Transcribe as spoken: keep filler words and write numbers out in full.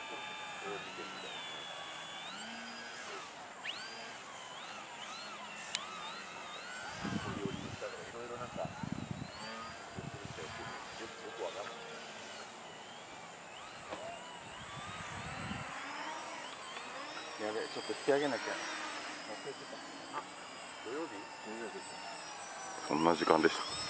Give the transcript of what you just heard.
やべえ、ちょっと引き上げなきゃ。 土曜日？土曜日。 そんな時間でした。